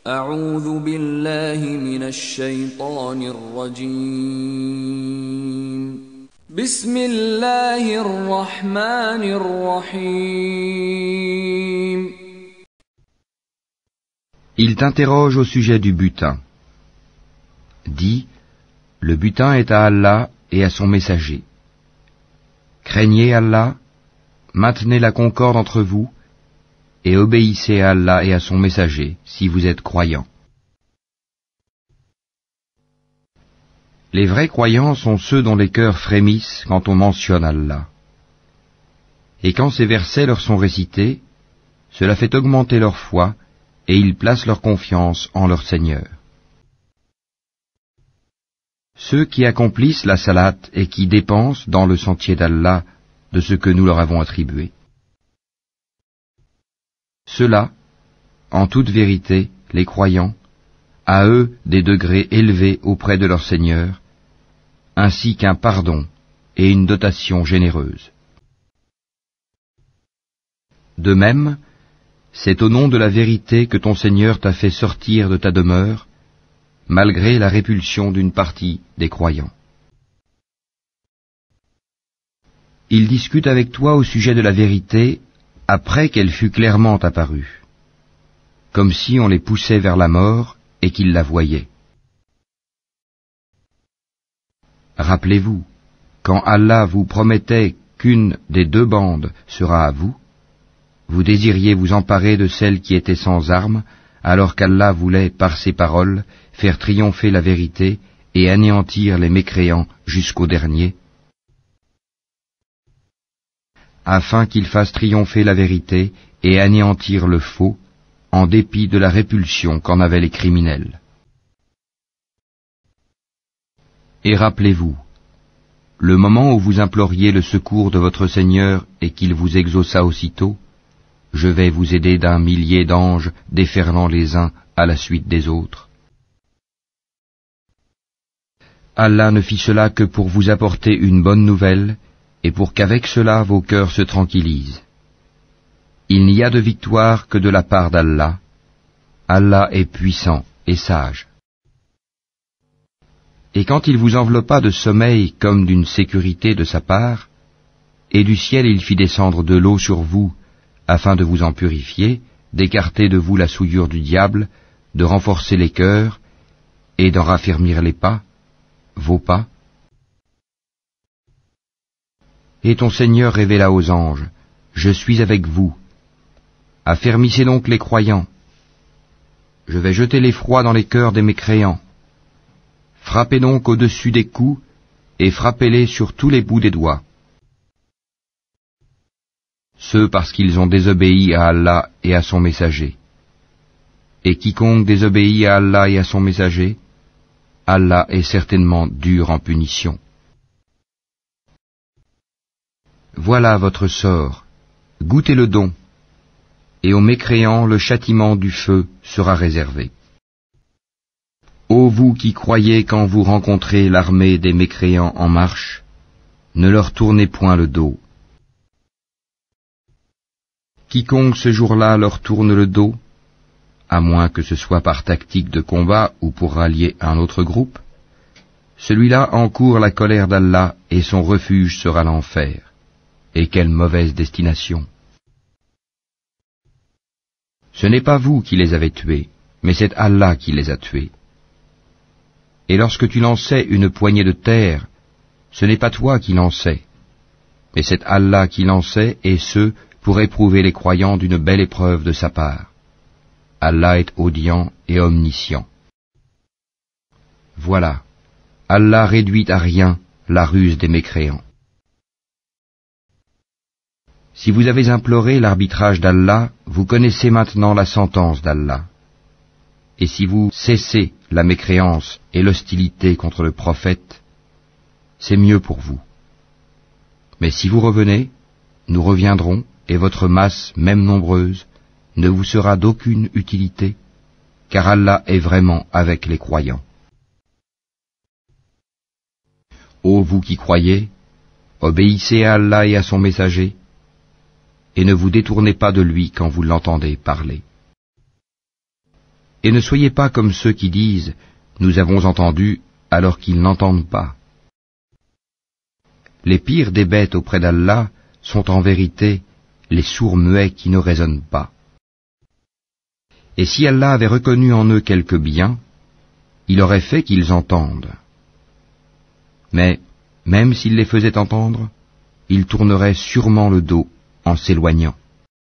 أعوذ بالله من الشيطان الرجيم بسم الله الرحمن الرحيم Il t'interroge au sujet du butin. Dis, le butin est à Allah et à son messager. Craignez Allah, maintenez la concorde entre vous, et obéissez à Allah et à son messager, si vous êtes croyants. Les vrais croyants sont ceux dont les cœurs frémissent quand on mentionne Allah. Et quand ces versets leur sont récités, cela fait augmenter leur foi, et ils placent leur confiance en leur Seigneur. Ceux qui accomplissent la salate et qui dépensent dans le sentier d'Allah de ce que nous leur avons attribué. Ceux-là, en toute vérité, les croyants, à eux des degrés élevés auprès de leur Seigneur, ainsi qu'un pardon et une dotation généreuse. De même, c'est au nom de la vérité que ton Seigneur t'a fait sortir de ta demeure, malgré la répulsion d'une partie des croyants. Ils discutent avec toi au sujet de la vérité après qu'elle fut clairement apparue, comme si on les poussait vers la mort et qu'ils la voyaient. Rappelez-vous, quand Allah vous promettait qu'une des deux bandes sera à vous, vous désiriez vous emparer de celle qui était sans armes, alors qu'Allah voulait, par ses paroles, faire triompher la vérité et anéantir les mécréants jusqu'au dernier, afin qu'il fasse triompher la vérité et anéantir le faux, en dépit de la répulsion qu'en avaient les criminels. Et rappelez-vous, le moment où vous imploriez le secours de votre Seigneur et qu'il vous exauça aussitôt, je vais vous aider d'un millier d'anges déferlant les uns à la suite des autres. Allah ne fit cela que pour vous apporter une bonne nouvelle et pour qu'avec cela vos cœurs se tranquillisent. Il n'y a de victoire que de la part d'Allah. Allah est puissant et sage. Et quand il vous enveloppa de sommeil comme d'une sécurité de sa part, et du ciel il fit descendre de l'eau sur vous, afin de vous en purifier, d'écarter de vous la souillure du diable, de renforcer les cœurs, et d'en raffermir les pas, vos pas. Et ton Seigneur révéla aux anges, « Je suis avec vous. Affermissez donc les croyants. Je vais jeter l'effroi dans les cœurs des mécréants. Frappez donc au-dessus des coups, et frappez-les sur tous les bouts des doigts. Ceux parce qu'ils ont désobéi à Allah et à son messager. Et quiconque désobéit à Allah et à son messager, Allah est certainement dur en punition. Voilà votre sort, goûtez le don, et aux mécréants le châtiment du feu sera réservé. Ô vous qui croyez quand vous rencontrez l'armée des mécréants en marche, ne leur tournez point le dos. Quiconque ce jour-là leur tourne le dos, à moins que ce soit par tactique de combat ou pour rallier un autre groupe, celui-là encourt la colère d'Allah et son refuge sera l'enfer. Et quelle mauvaise destination! Ce n'est pas vous qui les avez tués, mais c'est Allah qui les a tués. Et lorsque tu lançais une poignée de terre, ce n'est pas toi qui lançais, mais c'est Allah qui lançait, et ce, pour éprouver les croyants d'une belle épreuve de sa part. Allah est audient et omniscient. Voilà, Allah réduit à rien la ruse des mécréants. Si vous avez imploré l'arbitrage d'Allah, vous connaissez maintenant la sentence d'Allah. Et si vous cessez la mécréance et l'hostilité contre le prophète, c'est mieux pour vous. Mais si vous revenez, nous reviendrons, et votre masse, même nombreuse, ne vous sera d'aucune utilité, car Allah est vraiment avec les croyants. Ô vous qui croyez, obéissez à Allah et à son messager, et ne vous détournez pas de lui quand vous l'entendez parler. Et ne soyez pas comme ceux qui disent « Nous avons entendu » alors qu'ils n'entendent pas. Les pires des bêtes auprès d'Allah sont en vérité les sourds muets qui ne raisonnent pas. Et si Allah avait reconnu en eux quelque bien, il aurait fait qu'ils entendent. Mais, même s'il les faisait entendre, ils tourneraient sûrement le dos en s'éloignant.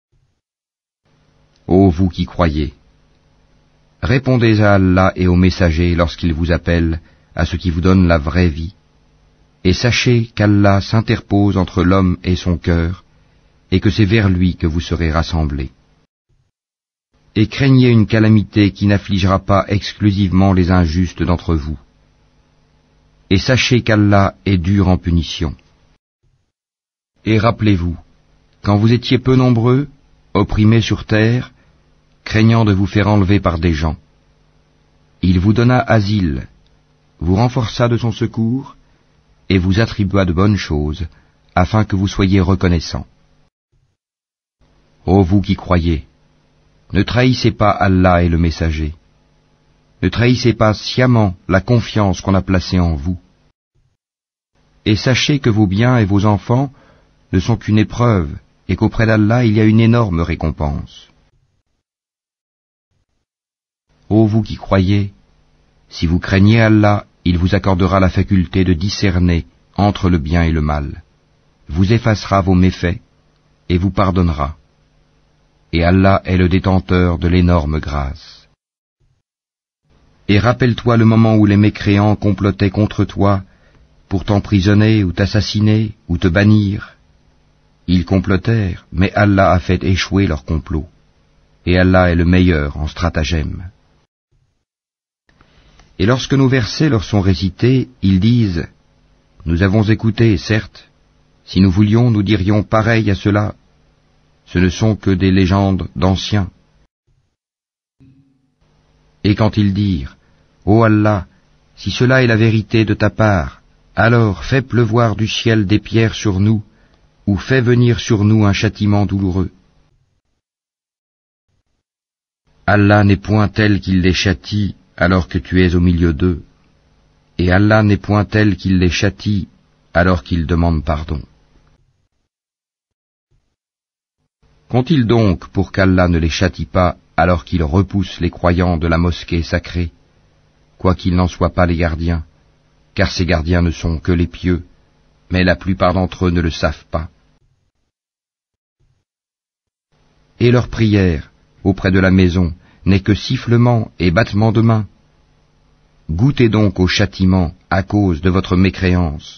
Ô vous qui croyez, répondez à Allah et aux messagers lorsqu'ils vous appellent à ce qui vous donne la vraie vie, et sachez qu'Allah s'interpose entre l'homme et son cœur, et que c'est vers lui que vous serez rassemblés. Et craignez une calamité qui n'affligera pas exclusivement les injustes d'entre vous. Et sachez qu'Allah est dur en punition. Et rappelez-vous, quand vous étiez peu nombreux, opprimés sur terre, craignant de vous faire enlever par des gens, il vous donna asile, vous renforça de son secours, et vous attribua de bonnes choses, afin que vous soyez reconnaissants. Ô vous qui croyez, ne trahissez pas Allah et le messager. Ne trahissez pas sciemment la confiance qu'on a placée en vous. Et sachez que vos biens et vos enfants ne sont qu'une épreuve, et qu'auprès d'Allah il y a une énorme récompense. Ô vous qui croyez, si vous craignez Allah, il vous accordera la faculté de discerner entre le bien et le mal, vous effacera vos méfaits et vous pardonnera. Et Allah est le détenteur de l'énorme grâce. Et rappelle-toi le moment où les mécréants complotaient contre toi pour t'emprisonner ou t'assassiner ou te bannir. Ils complotèrent, mais Allah a fait échouer leur complot. Et Allah est le meilleur en stratagème. Et lorsque nos versets leur sont récités, ils disent « Nous avons écouté, certes, si nous voulions, nous dirions pareil à cela. Ce ne sont que des légendes d'anciens. » Et quand ils dirent « Ô Allah, si cela est la vérité de ta part, alors fais pleuvoir du ciel des pierres sur nous, ou fais venir sur nous un châtiment douloureux. » Allah n'est point tel qu'il les châtie alors que tu es au milieu d'eux, et Allah n'est point tel qu'il les châtie alors qu'ils demandent pardon. Qu'ont-ils donc pour qu'Allah ne les châtie pas alors qu'ils repoussent les croyants de la mosquée sacrée, quoiqu'ils n'en soient pas les gardiens, car ces gardiens ne sont que les pieux, mais la plupart d'entre eux ne le savent pas. Et leur prière auprès de la maison n'est que sifflement et battement de main. Goûtez donc au châtiment à cause de votre mécréance.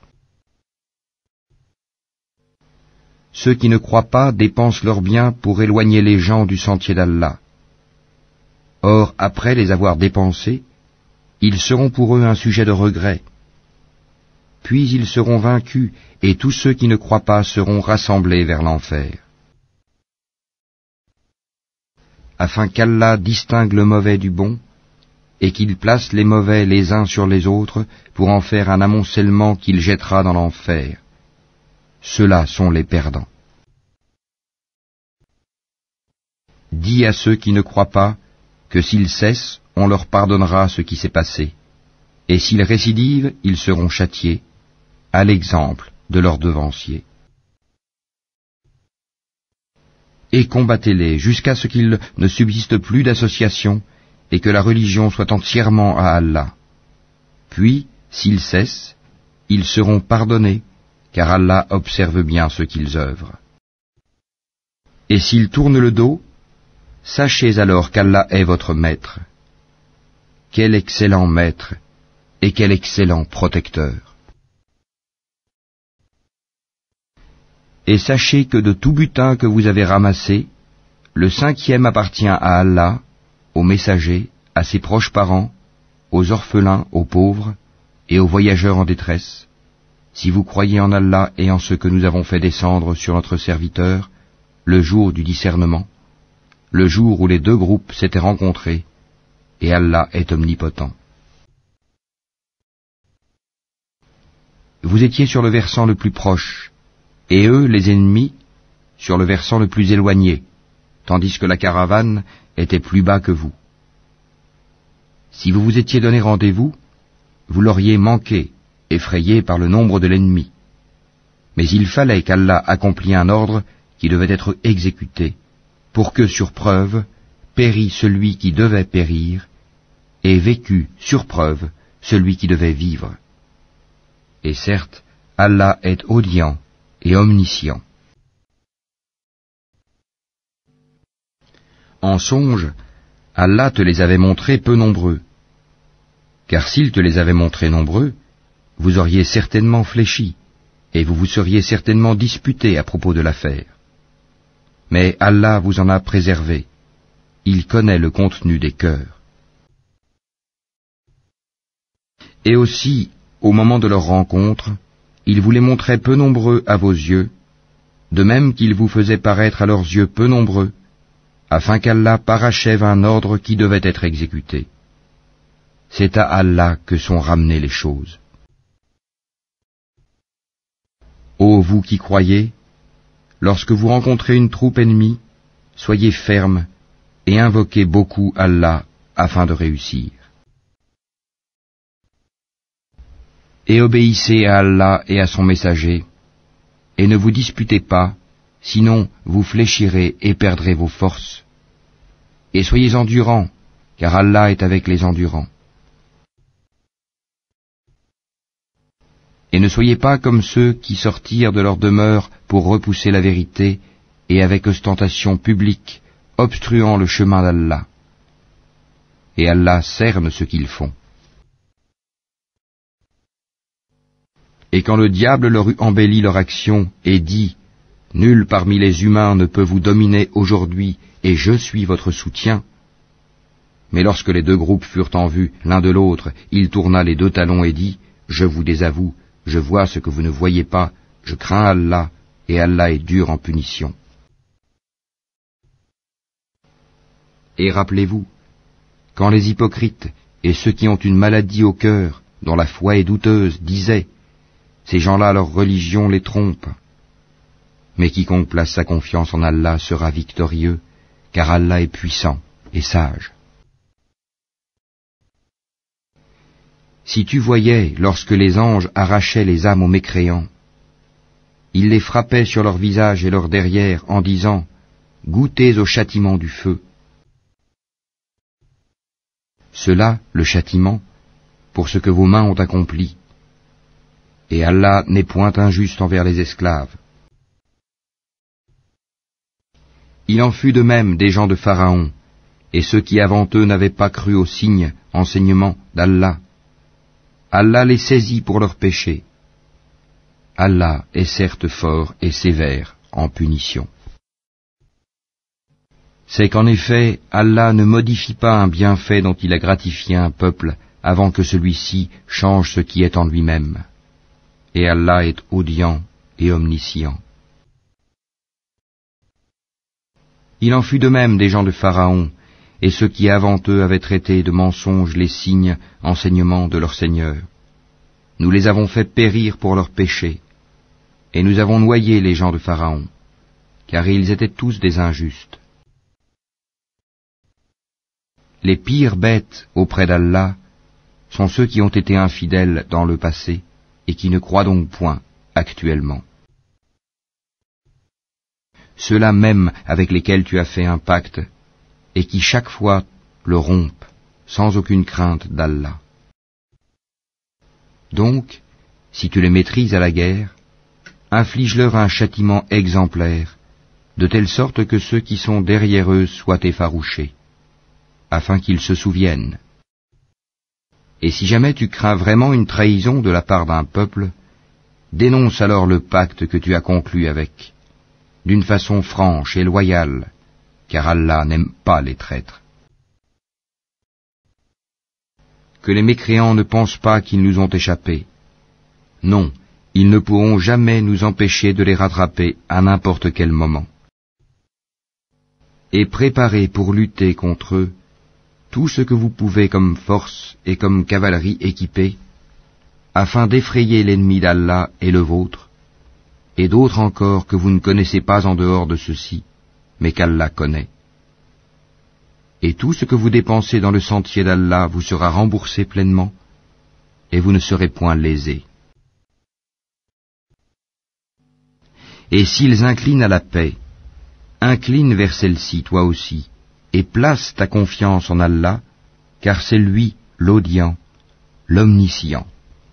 Ceux qui ne croient pas dépensent leurs biens pour éloigner les gens du sentier d'Allah. Or, après les avoir dépensés, ils seront pour eux un sujet de regret. Puis ils seront vaincus, et tous ceux qui ne croient pas seront rassemblés vers l'enfer. Afin qu'Allah distingue le mauvais du bon, et qu'il place les mauvais les uns sur les autres pour en faire un amoncellement qu'il jettera dans l'enfer. Ceux-là sont les perdants. Dis à ceux qui ne croient pas que s'ils cessent, on leur pardonnera ce qui s'est passé, et s'ils récidivent, ils seront châtiés, à l'exemple de leurs devanciers. Et combattez-les jusqu'à ce qu'il ne subsiste plus d'association et que la religion soit entièrement à Allah. Puis, s'ils cessent, ils seront pardonnés, car Allah observe bien ce qu'ils œuvrent. Et s'ils tournent le dos, sachez alors qu'Allah est votre maître. Quel excellent maître et quel excellent protecteur. Et sachez que de tout butin que vous avez ramassé, le 5e appartient à Allah, aux messagers, à ses proches parents, aux orphelins, aux pauvres et aux voyageurs en détresse, si vous croyez en Allah et en ce que nous avons fait descendre sur notre serviteur, le jour du discernement, le jour où les deux groupes s'étaient rencontrés, et Allah est omnipotent. Vous étiez sur le versant le plus proche, et eux, les ennemis, sur le versant le plus éloigné, tandis que la caravane était plus bas que vous. Si vous vous étiez donné rendez-vous, vous l'auriez manqué, effrayé par le nombre de l'ennemi. Mais il fallait qu'Allah accomplît un ordre qui devait être exécuté, pour que, sur preuve, pérît celui qui devait périr, et vécut, sur preuve, celui qui devait vivre. Et certes, Allah est audient et omniscient. En songe, Allah te les avait montrés peu nombreux. Car s'il te les avait montrés nombreux, vous auriez certainement fléchi, et vous vous seriez certainement disputé à propos de l'affaire. Mais Allah vous en a préservé. Il connaît le contenu des cœurs. Et aussi, au moment de leur rencontre, il vous les montrait peu nombreux à vos yeux, de même qu'il vous faisait paraître à leurs yeux peu nombreux, afin qu'Allah parachève un ordre qui devait être exécuté. C'est à Allah que sont ramenées les choses. Ô vous qui croyez, lorsque vous rencontrez une troupe ennemie, soyez fermes et invoquez beaucoup Allah afin de réussir. Et obéissez à Allah et à son messager, et ne vous disputez pas, sinon vous fléchirez et perdrez vos forces. Et soyez endurants, car Allah est avec les endurants. Et ne soyez pas comme ceux qui sortirent de leur demeure pour repousser la vérité, et avec ostentation publique, obstruant le chemin d'Allah. Et Allah cerne ce qu'ils font. Et quand le diable leur eut embelli leur action et dit « Nul parmi les humains ne peut vous dominer aujourd'hui, et je suis votre soutien », mais lorsque les deux groupes furent en vue l'un de l'autre, il tourna les deux talons et dit « Je vous désavoue, je vois ce que vous ne voyez pas, je crains Allah, et Allah est dur en punition. » Et rappelez-vous, quand les hypocrites et ceux qui ont une maladie au cœur, dont la foi est douteuse, disaient « Ces gens-là, leur religion les trompe. » Mais quiconque place sa confiance en Allah sera victorieux, car Allah est puissant et sage. Si tu voyais lorsque les anges arrachaient les âmes aux mécréants, ils les frappaient sur leur visage et leur derrière en disant « Goûtez au châtiment du feu ». Cela, le châtiment, pour ce que vos mains ont accompli. Et Allah n'est point injuste envers les esclaves. Il en fut de même des gens de Pharaon, et ceux qui avant eux n'avaient pas cru aux signes, enseignements d'Allah. Allah les saisit pour leurs péchés. Allah est certes fort et sévère en punition. C'est qu'en effet, Allah ne modifie pas un bienfait dont il a gratifié un peuple avant que celui-ci change ce qui est en lui-même. Et Allah est audient et omniscient. Il en fut de même des gens de Pharaon, et ceux qui avant eux avaient traité de mensonges les signes, enseignements de leur Seigneur. Nous les avons fait périr pour leurs péchés, et nous avons noyé les gens de Pharaon, car ils étaient tous des injustes. Les pires bêtes auprès d'Allah sont ceux qui ont été infidèles dans le passé, et qui ne croient donc point actuellement. Ceux-là même avec lesquels tu as fait un pacte, et qui chaque fois le rompent, sans aucune crainte d'Allah. Donc, si tu les maîtrises à la guerre, inflige-leur un châtiment exemplaire, de telle sorte que ceux qui sont derrière eux soient effarouchés, afin qu'ils se souviennent. Et si jamais tu crains vraiment une trahison de la part d'un peuple, dénonce alors le pacte que tu as conclu avec, d'une façon franche et loyale, car Allah n'aime pas les traîtres. Que les mécréants ne pensent pas qu'ils nous ont échappé. Non, ils ne pourront jamais nous empêcher de les rattraper à n'importe quel moment. Et préparez pour lutter contre eux tout ce que vous pouvez comme force et comme cavalerie équipée, afin d'effrayer l'ennemi d'Allah et le vôtre, et d'autres encore que vous ne connaissez pas en dehors de ceux-ci, mais qu'Allah connaît. et tout ce que vous dépensez dans le sentier d'Allah vous sera remboursé pleinement, et vous ne serez point lésés. Et s'ils inclinent à la paix, incline vers celle-ci toi aussi, et place ta confiance en Allah, car c'est lui l'audient, l'omniscient.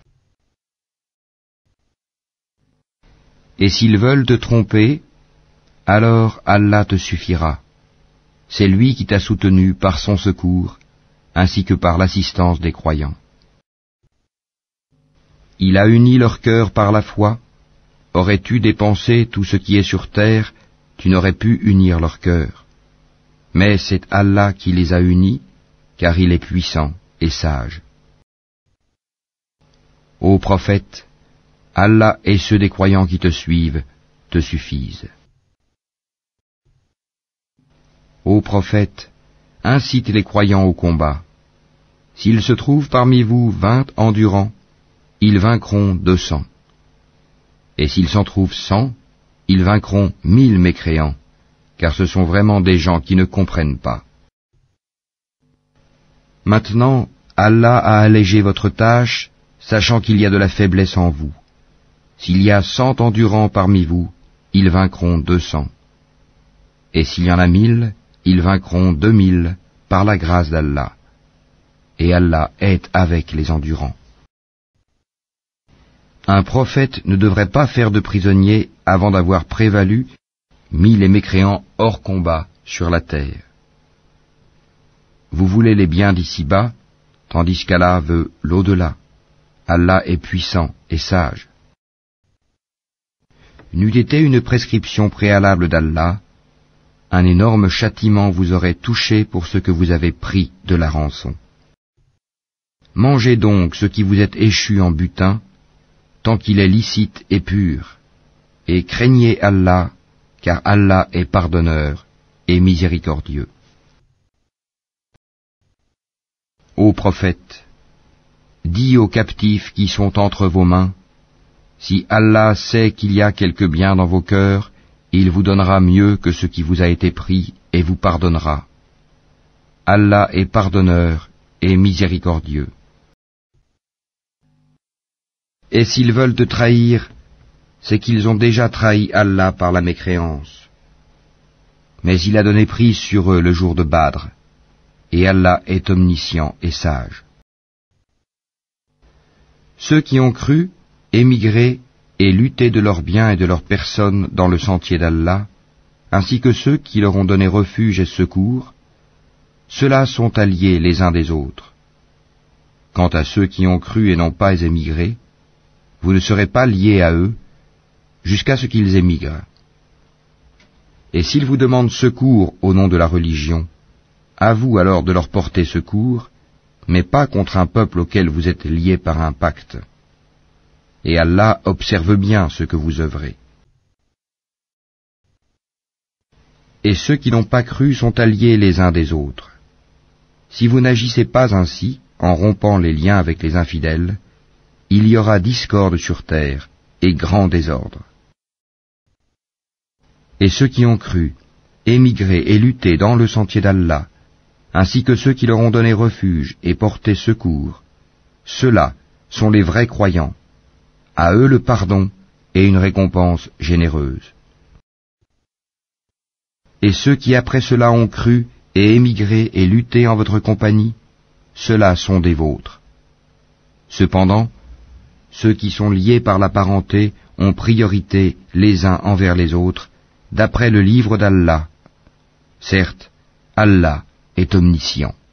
Et s'ils veulent te tromper, alors Allah te suffira. C'est lui qui t'a soutenu par son secours, ainsi que par l'assistance des croyants. Il a uni leur cœur par la foi. Aurais-tu dépensé tout ce qui est sur terre, tu n'aurais pu unir leur cœur. Mais c'est Allah qui les a unis, car il est puissant et sage. Ô prophète, Allah et ceux des croyants qui te suivent te suffisent. Ô prophète, incite les croyants au combat. S'il se trouve parmi vous 20 endurants, ils vaincront 200. Et s'il s'en trouve 100, ils vaincront 1000 mécréants, car ce sont vraiment des gens qui ne comprennent pas. Maintenant, Allah a allégé votre tâche, sachant qu'il y a de la faiblesse en vous. S'il y a 100 endurants parmi vous, ils vaincront 200. Et s'il y en a 1000, ils vaincront 2000 par la grâce d'Allah. Et Allah est avec les endurants. Un prophète ne devrait pas faire de prisonniers avant d'avoir prévalu, mis les mécréants hors combat sur la terre. Vous voulez les biens d'ici-bas, tandis qu'Allah veut l'au-delà. Allah est puissant et sage. N'eût été une prescription préalable d'Allah, un énorme châtiment vous aurait touché pour ce que vous avez pris de la rançon. Mangez donc ce qui vous est échu en butin, tant qu'il est licite et pur, et craignez Allah, car Allah est pardonneur et miséricordieux. Ô prophète, dis aux captifs qui sont entre vos mains, si Allah sait qu'il y a quelque bien dans vos cœurs, il vous donnera mieux que ce qui vous a été pris et vous pardonnera. Allah est pardonneur et miséricordieux. Et s'ils veulent te trahir, c'est qu'ils ont déjà trahi Allah par la mécréance. Mais il a donné prise sur eux le jour de Badr, et Allah est omniscient et sage. Ceux qui ont cru, émigré et lutté de leurs biens et de leurs personnes dans le sentier d'Allah, ainsi que ceux qui leur ont donné refuge et secours, ceux-là sont alliés les uns des autres. Quant à ceux qui ont cru et n'ont pas émigré, vous ne serez pas liés à eux jusqu'à ce qu'ils émigrent. Et s'ils vous demandent secours au nom de la religion, à vous alors de leur porter secours, mais pas contre un peuple auquel vous êtes liés par un pacte. Et Allah observe bien ce que vous œuvrez. Et ceux qui n'ont pas cru sont alliés les uns des autres. Si vous n'agissez pas ainsi, en rompant les liens avec les infidèles, il y aura discorde sur terre et grand désordre. Et ceux qui ont cru, émigré et lutté dans le sentier d'Allah, ainsi que ceux qui leur ont donné refuge et porté secours, ceux-là sont les vrais croyants. À eux le pardon et une récompense généreuse. Et ceux qui après cela ont cru et émigré et lutté en votre compagnie, ceux-là sont des vôtres. Cependant, ceux qui sont liés par la parenté ont priorité les uns envers les autres, d'après le livre d'Allah. Certes, Allah est omniscient.